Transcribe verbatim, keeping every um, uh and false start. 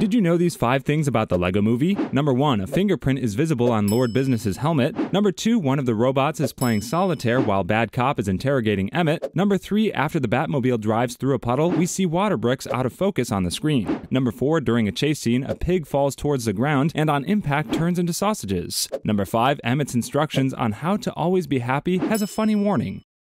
Did you know these five things about the Lego Movie? Number one, a fingerprint is visible on Lord Business's helmet. Number two, one of the robots is playing solitaire while Bad Cop is interrogating Emmett. Number three, after the Batmobile drives through a puddle, we see water bricks out of focus on the screen. Number four, during a chase scene, a pig falls towards the ground and on impact turns into sausages. Number five, Emmett's instructions on how to always be happy has a funny warning.